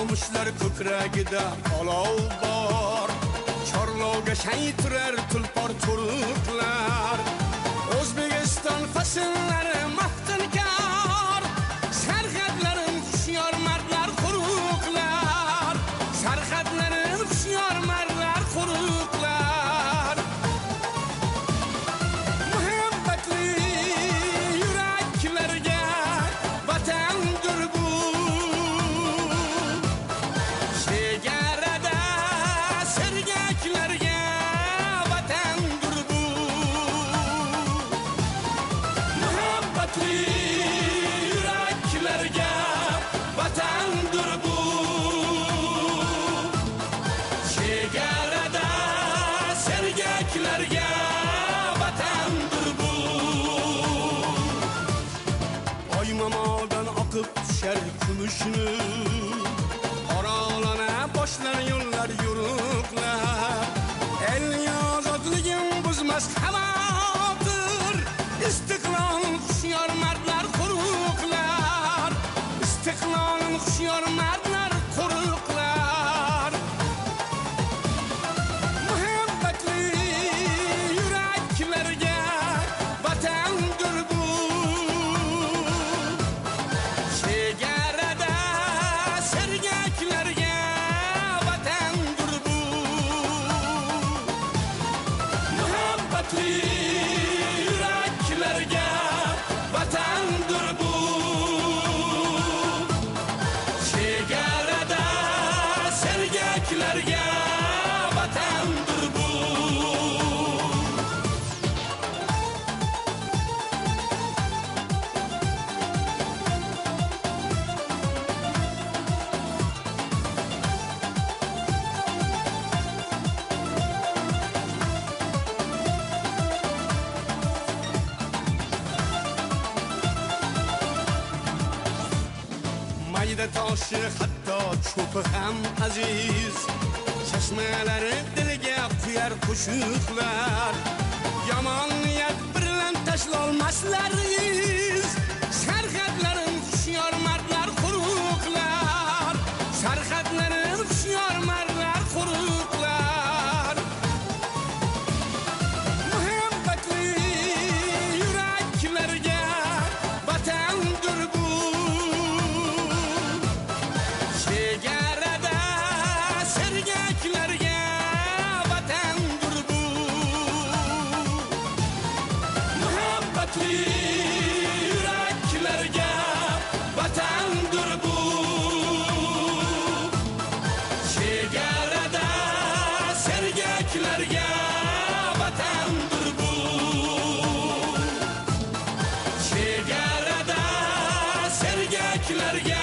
Nomuslar ko'kragida olov bor, chorlovga shay turar tulpor to'riqlar. O'zbekiston fasllari maftunkor, sarhadlarim hushyor mardlar quruqlar, sarhadlarim hushyor mardlar quruqlar. Muhabbatli yuraklarga vatandir bu, chegarada sergaklarga vatandir bu. Muhabbatli yuraklarga vatandir bu, chegarada sergaklarga vatandir bu. Oymamodan oqib tushar kumushni, orolana boshlar yo'llar yo'riqlar. El ozodligim buzmas xavotir, istiqlol hushyor mardlar quruqlar, istiqlol hushyor mardlar quruqlar. Muhabbatli yuraklarga vatandir bu, chegarada sergaklarga vatandir bu. Muhabbatli yuraklarga vatandir bu, chegarada sergaklarga vatandir bu. Mayda toshi hatto cho'pi ham aziz, chashmalari dilga quyar qo'shiqlar. Yomon niyat bilan tashlolmaslar iz, sarhadlarim hushyor mardlar quruqlar, sarhadlarim hushyor mardlar quruqlar. Muhabbatli yuraklarga vatandir bu, chegarada sergaklarga vatandir bu. Muhabbatli yuraklarga vatandir bu, chegarada sergaklarga vatandir bu, chegarada sergaklarga